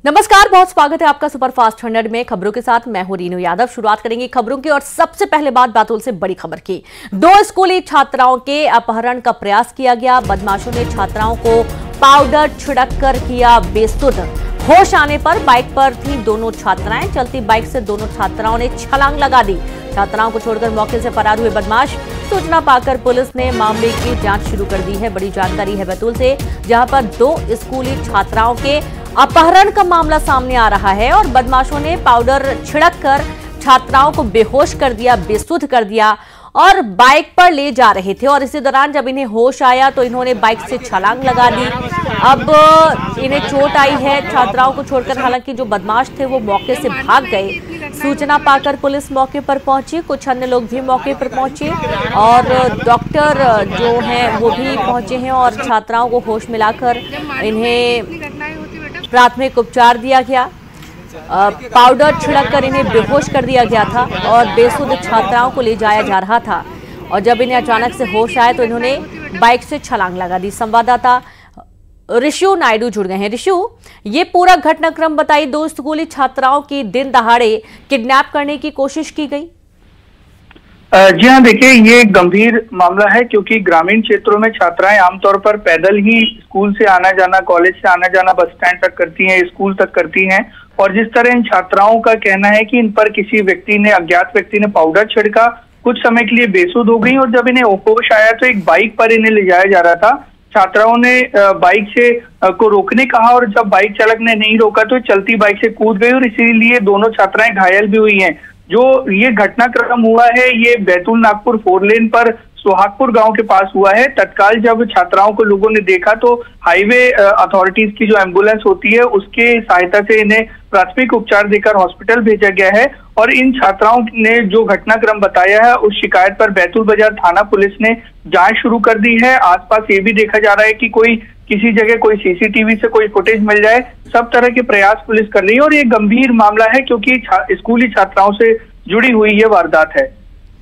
नमस्कार, बहुत स्वागत है आपका सुपरफास्ट 100 में। खबरों के साथ मैं हूं रीनू यादव। शुरुआत करेंगे खबरों की और सबसे पहले बात बैतूल से बड़ी खबर की। 2 स्कूली छात्राओं के अपहरण का प्रयास किया गया। बदमाशों ने छात्राओं को पाउडर छिड़ककर किया बेसुध। होश आने पर बाइक पर थी दोनों छात्राएं। चलती बाइक से दोनों छात्राओं ने छलांग लगा दी। छात्राओं को छोड़कर मौके से फरार हुए बदमाश। सूचना पाकर पुलिस ने मामले की जांच शुरू कर दी है। बड़ी जानकारी है बैतूल से, जहां पर 2 स्कूली छात्राओं के अपहरण का मामला सामने आ रहा है और बदमाशों ने पाउडर छिड़ककर छात्राओं को बेहोश कर दिया, बेसुध कर दिया और बाइक पर ले जा रहे थे। और इसी दौरान जब इन्हें होश आया तो इन्होंने बाइक से छलांग लगा दी। अब इन्हें चोट आई है। छात्राओं को छोड़कर हालांकि जो बदमाश थे वो मौके से भाग गए। सूचना पाकर पुलिस मौके पर पहुंची, कुछ अन्य लोग भी मौके पर पहुंचे और डॉक्टर जो हैं वो भी पहुंचे हैं और छात्राओं को होश मिलाकर इन्हें प्राथमिक उपचार दिया गया। पाउडर छिड़ककर इन्हें बेहोश कर दिया गया था और बेसुध छात्राओं को ले जाया जा रहा था। और जब इन्हें अचानक से होश आया तो इन्होंने बाइक से छलांग लगा दी। संवाददाता ऋषु नायडू जुड़ गए हैं। ऋषु, ये पूरा घटनाक्रम बताइए। 2 स्कूली छात्राओं की दिन दहाड़े किडनैप करने की कोशिश की गई। जी हाँ, देखिए ये एक गंभीर मामला है क्योंकि ग्रामीण क्षेत्रों में छात्राएं आमतौर पर पैदल ही स्कूल से आना जाना, कॉलेज से आना जाना बस स्टैंड तक करती हैं, स्कूल तक करती हैं। और जिस तरह इन छात्राओं का कहना है कि इन पर किसी व्यक्ति ने, अज्ञात व्यक्ति ने पाउडर छिड़का, कुछ समय के लिए बेसुध हो गई और जब इन्हें होश आया तो एक बाइक पर इन्हें ले जाया जा रहा था। छात्राओं ने बाइक से को रोकने कहा और जब बाइक चालक ने नहीं रोका तो चलती बाइक से कूद गई और इसीलिए दोनों छात्राएं घायल भी हुई हैं। जो ये घटनाक्रम हुआ है ये बैतूल नागपुर 4 लेन पर सुहागपुर गांव के पास हुआ है। तत्काल जब छात्राओं को लोगों ने देखा तो हाईवे अथॉरिटीज की जो एम्बुलेंस होती है उसके सहायता से इन्हें प्राथमिक उपचार देकर हॉस्पिटल भेजा गया है। और इन छात्राओं ने जो घटनाक्रम बताया है उस शिकायत पर बैतूल बाजार थाना पुलिस ने जांच शुरू कर दी है। आसपास ये भी देखा जा रहा है कि कोई किसी जगह कोई सीसीटीवी से कोई फुटेज मिल जाए। सब तरह के प्रयास पुलिस कर रही है और ये गंभीर मामला है क्योंकि स्कूली छात्राओं से जुड़ी हुई ये वारदात है।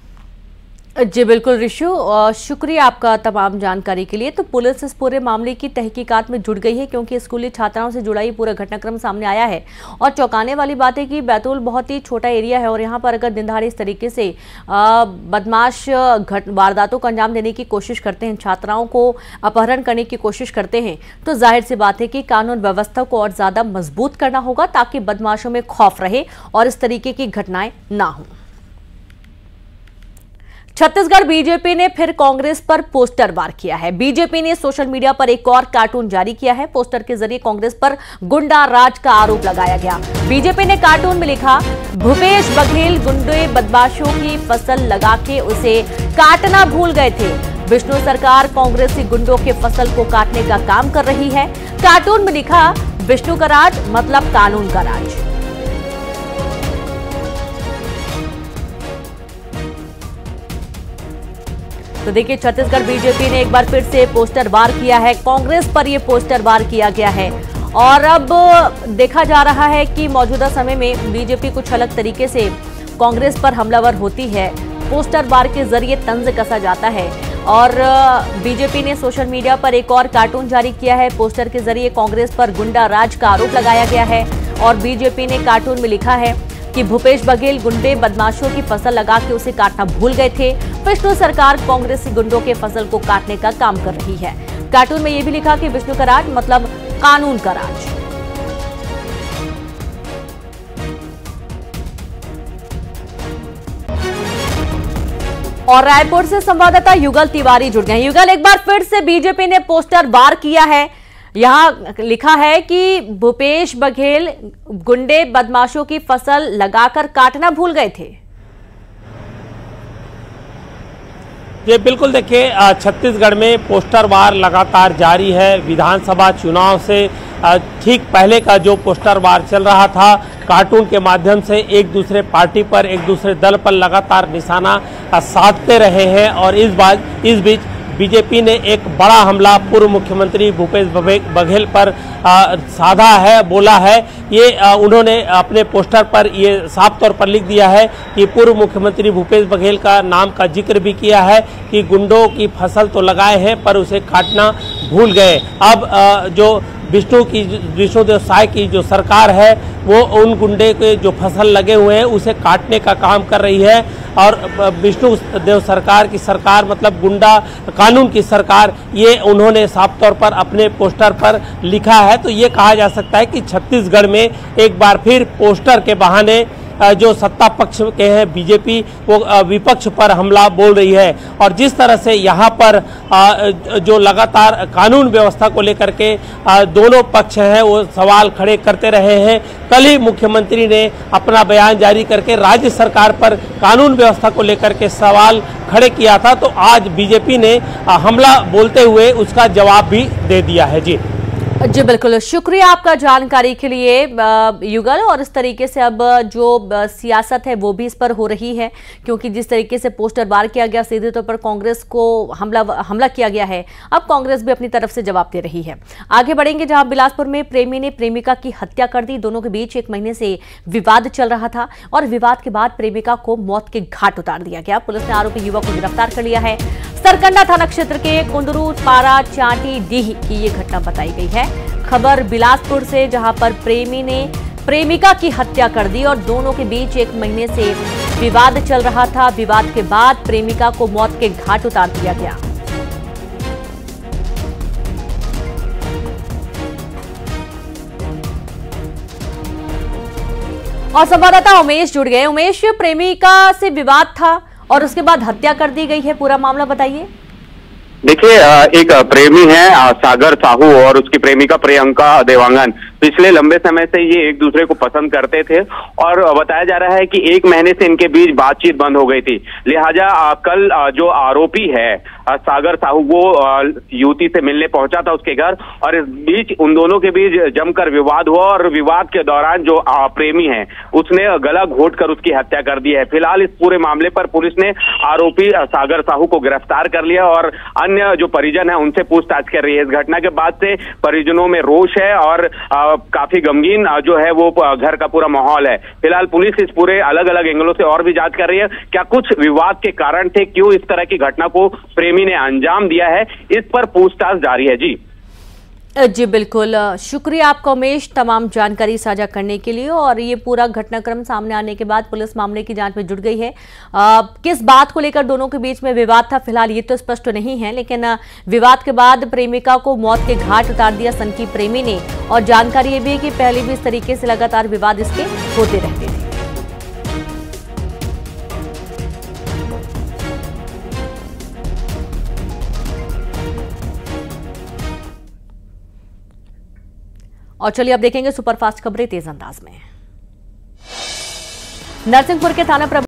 जी बिल्कुल ऋषु, शुक्रिया आपका तमाम जानकारी के लिए। तो पुलिस इस पूरे मामले की तहकीकात में जुट गई है क्योंकि स्कूली छात्राओं से जुड़ा ये पूरा घटनाक्रम सामने आया है। और चौंकाने वाली बात है कि बैतूल बहुत ही छोटा एरिया है और यहाँ पर अगर दिन दहाड़े इस तरीके से बदमाश वारदातों को अंजाम देने की कोशिश करते हैं, छात्राओं को अपहरण करने की कोशिश करते हैं, तो जाहिर सी बात है कि कानून व्यवस्था को और ज्यादा मजबूत करना होगा ताकि बदमाशों में खौफ रहे और इस तरीके की घटनाएं ना हों। छत्तीसगढ़ बीजेपी ने फिर कांग्रेस पर पोस्टर वार किया है। बीजेपी ने सोशल मीडिया पर एक और कार्टून जारी किया है। पोस्टर के जरिए कांग्रेस पर गुंडा राज का आरोप लगाया गया। बीजेपी ने कार्टून में लिखा, भूपेश बघेल गुंडे बदमाशों की फसल लगा के उसे काटना भूल गए थे। विष्णु सरकार कांग्रेसी गुंडों के फसल को काटने का काम कर रही है। कार्टून में लिखा, विष्णु का राज मतलब कानून का राज। तो देखिए, छत्तीसगढ़ बीजेपी ने एक बार फिर से पोस्टर वार किया है। कांग्रेस पर यह पोस्टर वार किया गया है और अब देखा जा रहा है कि मौजूदा समय में बीजेपी कुछ अलग तरीके से कांग्रेस पर हमलावर होती है। पोस्टर वार के जरिए तंज कसा जाता है और बीजेपी ने सोशल मीडिया पर एक और कार्टून जारी किया है। पोस्टर के जरिए कांग्रेस पर गुंडा राज का आरोप लगाया गया है और बीजेपी ने कार्टून में लिखा है कि भूपेश बघेल गुंडे बदमाशों की फसल लगा के उसे काटना भूल गए थे। विष्णु सरकार कांग्रेसी गुंडों के फसल को काटने का काम कर रही है। कार्टून में यह भी लिखा कि विष्णु का राज मतलब कानून का राज। और रायपुर से संवाददाता युगल तिवारी जुड़ गए हैं। युगल, एक बार फिर से बीजेपी ने पोस्टर वार किया है। यहाँ लिखा है कि भूपेश बघेल गुंडे बदमाशों की फसल लगाकर काटना भूल गए थे। ये बिल्कुल देखिए, छत्तीसगढ़ में पोस्टर वार लगातार जारी है। विधानसभा चुनाव से ठीक पहले का जो पोस्टर वार चल रहा था, कार्टून के माध्यम से एक दूसरे पार्टी पर, एक दूसरे दल पर लगातार निशाना साधते रहे हैं और इस बीच बीजेपी ने एक बड़ा हमला पूर्व मुख्यमंत्री भूपेश बघेल पर साधा है, बोला है। ये उन्होंने अपने पोस्टर पर ये साफ तौर पर लिख दिया है कि पूर्व मुख्यमंत्री भूपेश बघेल का नाम का जिक्र भी किया है कि गुंडों की फसल तो लगाए हैं पर उसे काटना भूल गए। अब जो विष्णुदेव साय की जो सरकार है वो उन गुंडे के जो फसल लगे हुए हैं उसे काटने का काम कर रही है। और विष्णुदेव सरकार की सरकार मतलब गुंडा कानून की सरकार, ये उन्होंने साफ तौर पर अपने पोस्टर पर लिखा है। तो ये कहा जा सकता है कि छत्तीसगढ़ में एक बार फिर पोस्टर के बहाने जो सत्ता पक्ष के हैं बीजेपी, वो विपक्ष पर हमला बोल रही है। और जिस तरह से यहाँ पर जो लगातार कानून व्यवस्था को लेकर के दोनों पक्ष हैं वो सवाल खड़े करते रहे हैं। कल ही मुख्यमंत्री ने अपना बयान जारी करके राज्य सरकार पर कानून व्यवस्था को लेकर के सवाल खड़े किया था, तो आज बीजेपी ने हमला बोलते हुए उसका जवाब भी दे दिया है। जी बिल्कुल, शुक्रिया आपका जानकारी के लिए युगल। और इस तरीके से अब जो सियासत है वो भी इस पर हो रही है, क्योंकि जिस तरीके से पोस्टर बार किया गया, सीधे तौर पर कांग्रेस को हमला किया गया है। अब कांग्रेस भी अपनी तरफ से जवाब दे रही है। आगे बढ़ेंगे, जहां बिलासपुर में प्रेमी ने प्रेमिका की हत्या कर दी। दोनों के बीच 1 महीने से विवाद चल रहा था और विवाद के बाद प्रेमिका को मौत के घाट उतार दिया गया। पुलिस ने आरोपी युवक को गिरफ्तार कर लिया है। सरकंडा थाना क्षेत्र के कुंदरू पारा चाटी डीह की ये घटना बताई गई है। खबर बिलासपुर से, जहां पर प्रेमी ने प्रेमिका की हत्या कर दी और दोनों के बीच 1 महीने से विवाद चल रहा था। विवाद के बाद प्रेमिका को मौत के घाट उतार दिया गया। और संवाददाता उमेश जुड़ गए। उमेश, प्रेमिका से विवाद था और उसके बाद हत्या कर दी गई है, पूरा मामला बताइए। देखिए, एक प्रेमी है सागर साहू और उसकी प्रेमिका प्रियंका देवांगन। पिछले लंबे समय से ये एक दूसरे को पसंद करते थे और बताया जा रहा है कि 1 महीने से इनके बीच बातचीत बंद हो गई थी। लिहाजा कल जो आरोपी है सागर साहू, वो युवती से मिलने पहुंचा था उसके घर और इस बीच उन दोनों के बीच जमकर विवाद हुआ और विवाद के दौरान जो प्रेमी है उसने गला घोंटकर उसकी हत्या कर दी है। फिलहाल इस पूरे मामले पर पुलिस ने आरोपी सागर साहू को गिरफ्तार कर लिया और अन्य जो परिजन है उनसे पूछताछ कर रही है। इस घटना के बाद से परिजनों में रोष है और काफी गमगीन जो है वो घर का पूरा माहौल है। फिलहाल पुलिस इस पूरे अलग अलग एंगलों से और भी जांच कर रही है। क्या कुछ विवाद के कारण थे, क्यों इस तरह की घटना को प्रेमी ने अंजाम दिया है, इस पर पूछताछ जारी है। जी बिल्कुल, शुक्रिया आपका उमेश तमाम जानकारी साझा करने के लिए। और ये पूरा घटनाक्रम सामने आने के बाद पुलिस मामले की जांच में जुट गई है। किस बात को लेकर दोनों के बीच में विवाद था फिलहाल ये तो स्पष्ट नहीं है, लेकिन विवाद के बाद प्रेमिका को मौत के घाट उतार दिया सनकी प्रेमी ने। और जानकारी ये भी है कि पहले भी इस तरीके से लगातार विवाद इसके होते रहते थे। और चलिए अब देखेंगे सुपरफास्ट खबरें तेज अंदाज में। नरसिंहपुर के थाना